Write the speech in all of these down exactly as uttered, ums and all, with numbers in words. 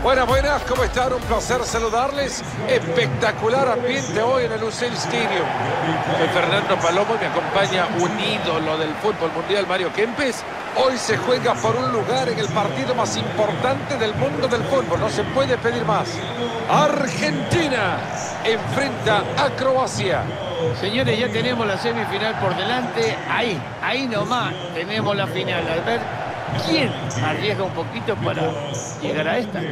Buenas, buenas, ¿cómo están? Un placer saludarles. Espectacular ambiente hoy en el Lusail Stadium. Soy Fernando Palomo y me acompaña un ídolo del fútbol mundial, Mario Kempes. Hoy se juega por un lugar en el partido más importante del mundo del fútbol. No se puede pedir más. Argentina enfrenta a Croacia. Señores, ya tenemos la semifinal por delante. Ahí, ahí nomás tenemos la final. A ver quién arriesga un poquito para llegar a esta.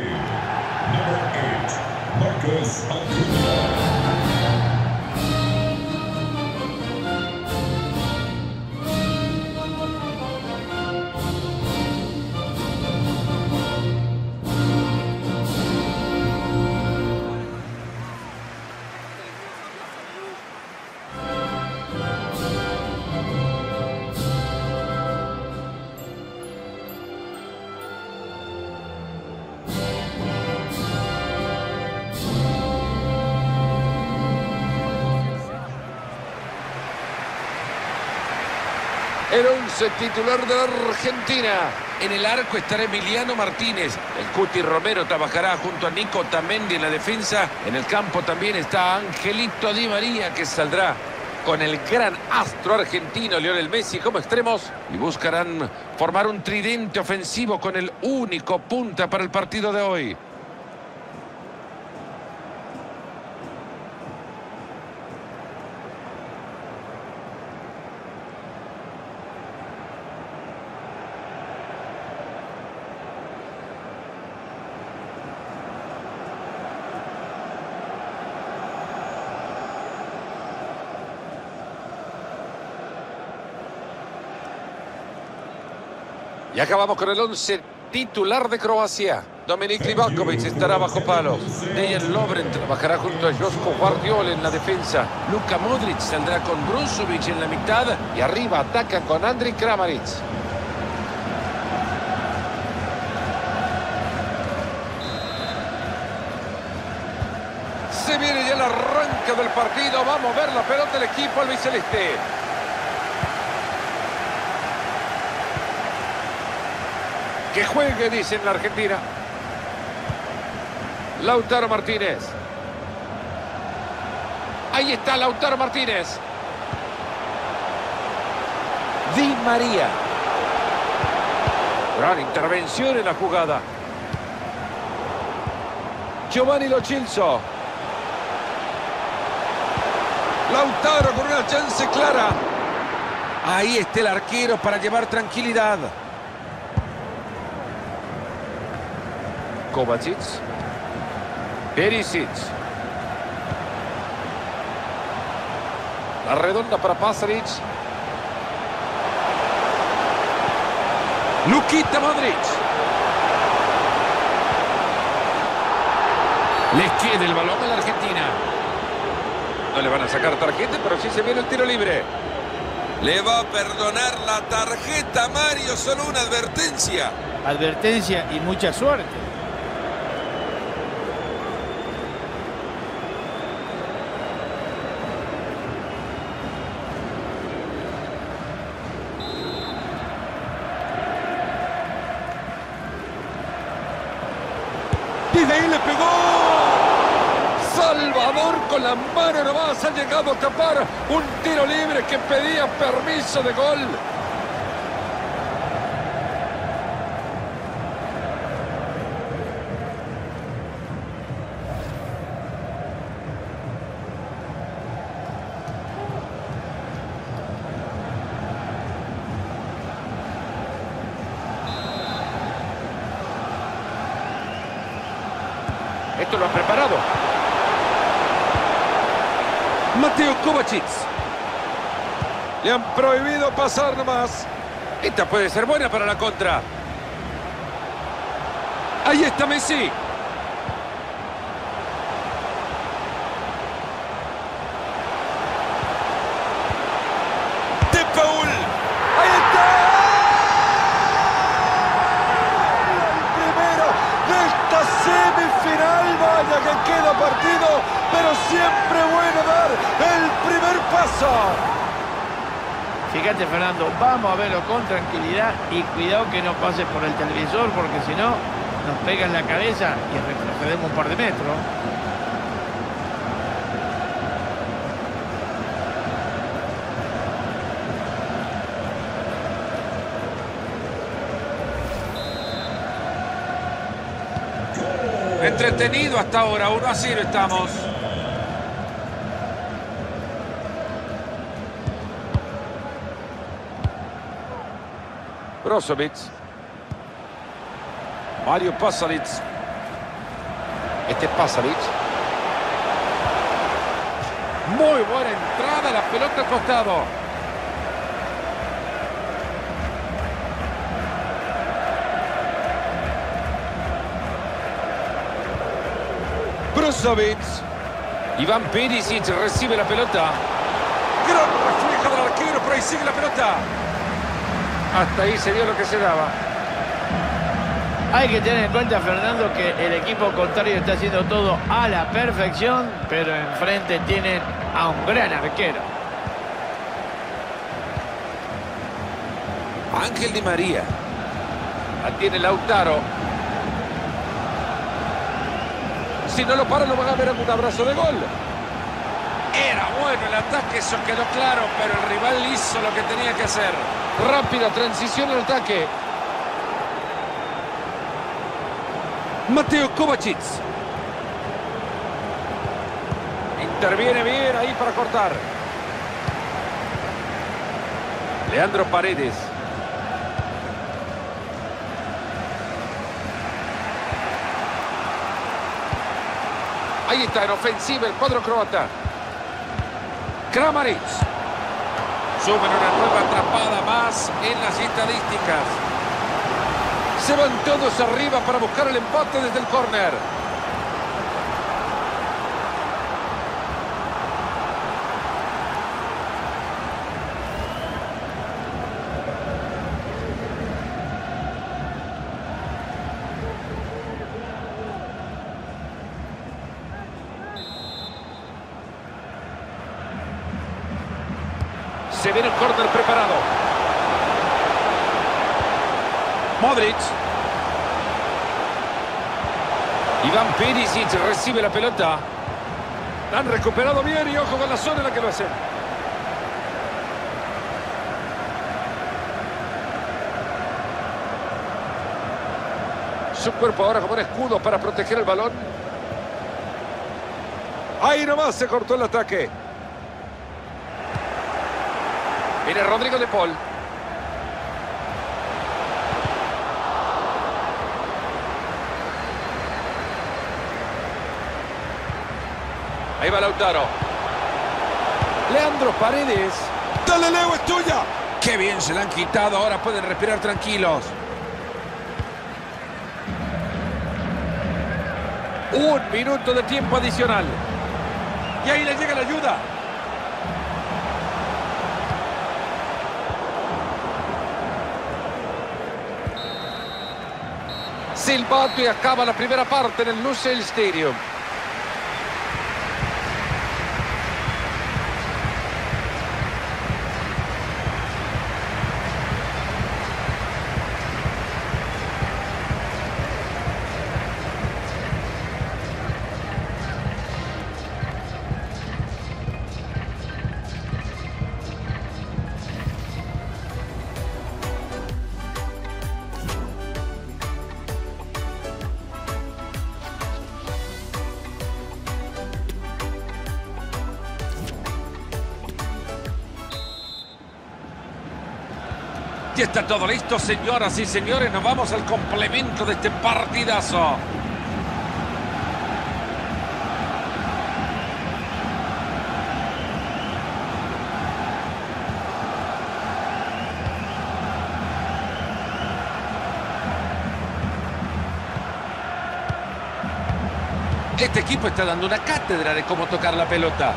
El once titular de la Argentina. En el arco estará Emiliano Martínez. El Cuti Romero trabajará junto a Nico Otamendi en la defensa. En el campo también está Angelito Di María, que saldrá con el gran astro argentino Lionel Messi como extremos. Y buscarán formar un tridente ofensivo con el único punta para el partido de hoy. Y acabamos con el once titular de Croacia. Dominik Livakovic estará bajo palos. Dejan Lovren trabajará junto a Joško Gvardiol en la defensa. Luka Modric saldrá con Brozovic en la mitad. Y arriba ataca con Andrij Kramaric. Se viene ya el arranque del partido. Vamos a ver la pelota del equipo albiceleste. Que juegue, dicen la Argentina. Lautaro Martínez. Ahí está Lautaro Martínez. Di María. Gran intervención en la jugada. Giovanni Lo Celso. Lautaro con una chance clara. Ahí está el arquero para llevar tranquilidad. Kovacic. Perisic. La redonda para Pasalic. Luka Modric. Les queda el balón a la Argentina. No le van a sacar tarjeta, pero sí se viene el tiro libre. Le va a perdonar la tarjeta, Mario, solo una advertencia. Advertencia y mucha suerte. Desde ahí le pegó. Salvador con la mano nomás ha llegado a tapar un tiro libre que pedía permiso de gol. Esto lo han preparado. Mateo Kovacic. Le han prohibido pasar nomás. Esta puede ser buena para la contra. Ahí está Messi. De Paul. Ahí está. El primero de esta semifinal. Vaya que queda partido, pero siempre bueno dar el primer paso. Fíjate, Fernando, vamos a verlo con tranquilidad y cuidado que no pase por el televisor, porque si no, nos pega en la cabeza y retrocedemos un par de metros. Entretenido hasta ahora, uno a cero estamos. Brozovic. Mario Pasalic. Este es Pasalic. Muy buena entrada, la pelota al costado. Brozovic. Iván Perisic recibe la pelota. Gran reflejo del arquero, pero ahí sigue la pelota. Hasta ahí se dio lo que se daba. Hay que tener en cuenta, Fernando, que el equipo contrario está haciendo todo a la perfección, pero enfrente tienen a un gran arquero. Ángel Di María. La tiene Lautaro. Si no lo para, lo van a ver en un abrazo de gol. Era bueno el ataque, eso quedó claro, pero el rival hizo lo que tenía que hacer. Rápida transición al ataque. Mateo Kovacic. Interviene bien ahí para cortar. Leandro Paredes. Ahí está en ofensiva el cuadro croata. Kramaric. Suben una nueva atrapada más en las estadísticas. Se van todos arriba para buscar el empate desde el córner. Se viene un córner preparado. Modric. Iván Perisic recibe la pelota. Han recuperado bien y ojo con la zona en la que lo hacen. Su cuerpo ahora como un escudo para proteger el balón. Ahí nomás se cortó el ataque. Viene Rodrigo de Paul. Ahí va Lautaro. Leandro Paredes. ¡Dale, Leo, es tuya! ¡Qué bien se la han quitado! Ahora pueden respirar tranquilos. Un minuto de tiempo adicional. Y ahí le llega la ayuda. Silbato y acaba la primera parte en el Lusail Stadium. Ya está todo listo, señoras y señores. Nos vamos al complemento de este partidazo. Este equipo está dando una cátedra de cómo tocar la pelota.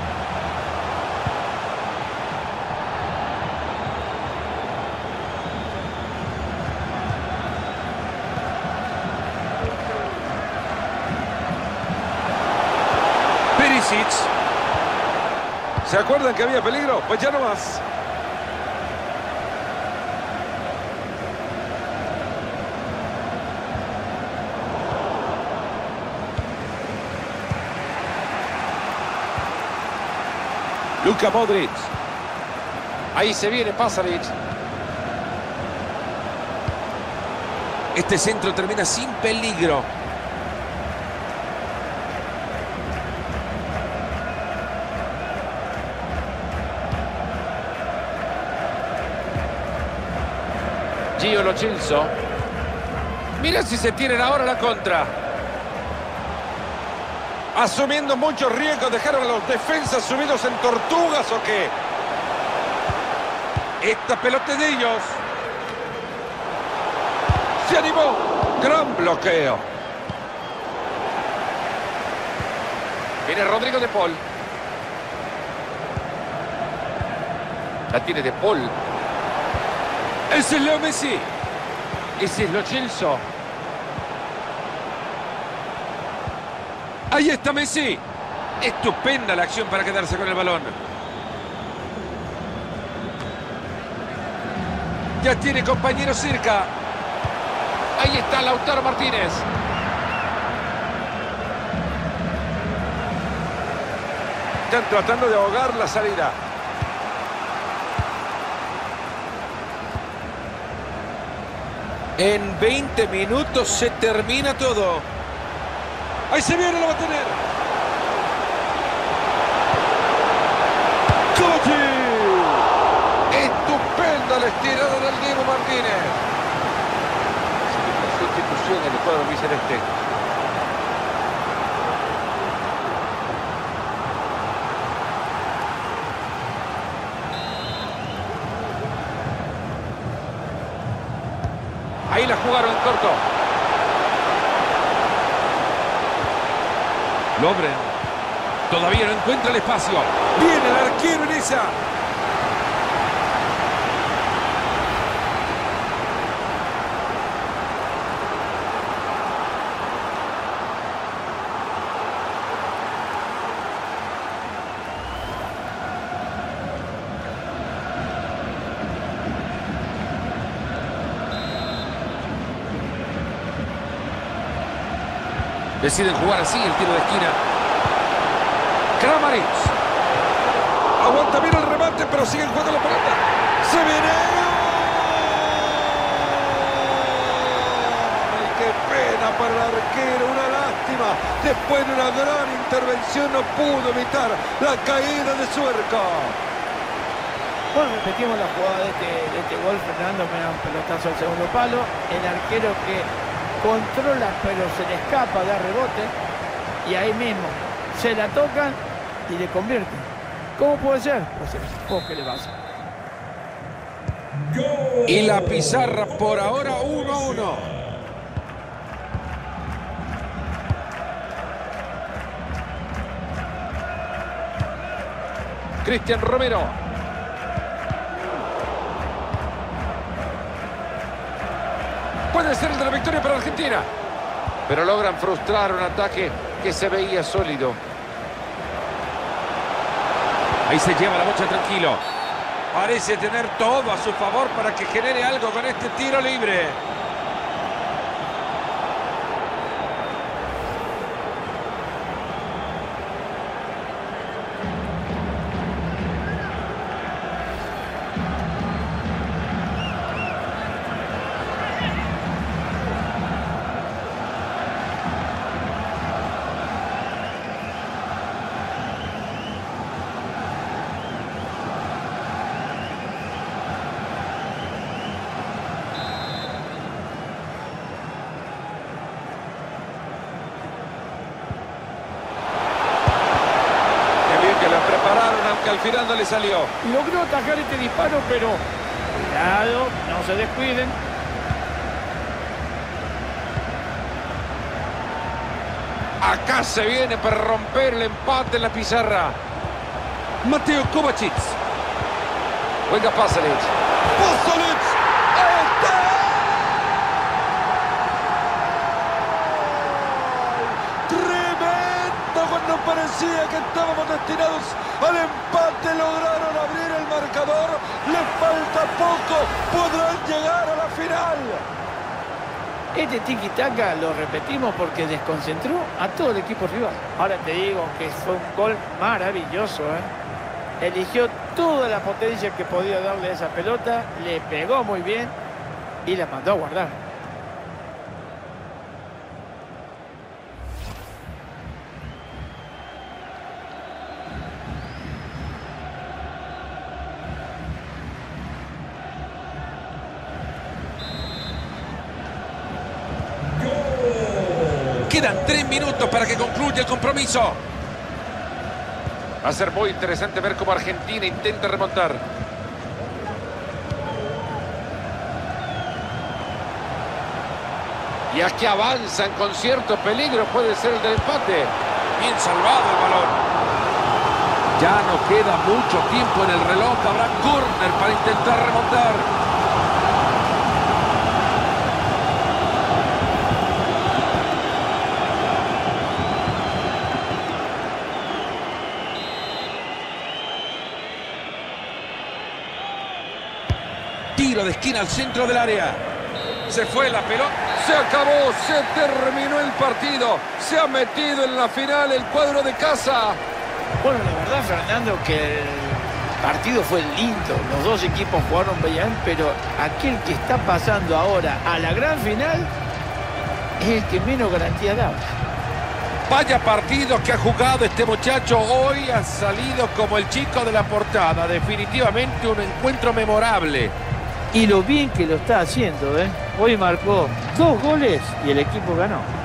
Perisic. ¿Se acuerdan que había peligro? Pues ya no más. Luka Modric. Ahí se viene Pasalic. Este centro termina sin peligro. Gio Lo Celso. Mira si se tienen ahora la contra. Asumiendo muchos riesgos, dejaron a los defensas subidos en tortugas o qué. Esta pelota es de ellos. Se animó. Gran bloqueo. Viene Rodrigo de Paul. La tiene de Paul. Ese es Leo Messi. Ese es Lo Celso. Ahí está Messi. Estupenda la acción para quedarse con el balón. Ya tiene compañero cerca. Ahí está Lautaro Martínez. Están tratando de ahogar la salida. En veinte minutos se termina todo. Ahí se viene, lo va a tener. ¡Kovacic! Estupenda la estirada del Diego Martínez. Sustitución en el cuadro albiceleste. Ahí la jugaron en corto. Lovren. Todavía no encuentra el espacio. Viene el arquero en esa. Deciden jugar así el tiro de esquina. Kramaric. Aguanta bien el remate, pero sigue en juego la pelota. ¡Se viene! ¡Ay, qué pena para el arquero! Una lástima. Después de una gran intervención no pudo evitar la caída de Suerca. Bueno, repetimos la jugada de este, de este gol. Fernando me da un pelotazo al segundo palo. El arquero que controla, pero se le escapa, da rebote. Y ahí mismo se la tocan y le convierten. ¿Cómo puede ser? Pues el equipo que le pasa. Y la pizarra por ahora uno a uno. Cristian Romero. Puede ser el de la victoria para Argentina. Pero logran frustrar un ataque que se veía sólido. Ahí se lleva la bocha tranquilo. Parece tener todo a su favor para que genere algo con este tiro libre. Que al final no le salió. Logró atajar este disparo, pero cuidado, no se descuiden. Acá se viene para romper el empate en la pizarra. Mateo Kovacic. Venga, Pasalic. Pasalic. ¡Ahí está! Tremendo, cuando parecía que estábamos destinados al empate, lograron abrir el marcador. Le falta poco, podrán llegar a la final. Este tiki-taka lo repetimos porque desconcentró a todo el equipo rival. Ahora te digo que fue un gol maravilloso, ¿eh? eligió toda la potencia que podía darle a esa pelota, le pegó muy bien y la mandó a guardar. Quedan tres minutos para que concluya el compromiso. Va a ser muy interesante ver cómo Argentina intenta remontar. Y aquí avanzan con cierto peligro. Puede ser el del empate. Bien salvado el balón. Ya no queda mucho tiempo en el reloj. Habrá córner para intentar remontar. Tiro de esquina al centro del área. Se fue la pelota. Se acabó, se terminó el partido. Se ha metido en la final el cuadro de casa. Bueno, la verdad, Fernando, que el partido fue lindo. Los dos equipos jugaron bien, pero aquel que está pasando ahora a la gran final es el que menos garantía da. Vaya partido que ha jugado este muchacho. Hoy ha salido como el chico de la portada. Definitivamente un encuentro memorable. Y lo bien que lo está haciendo, ¿eh? Hoy marcó dos goles y el equipo ganó.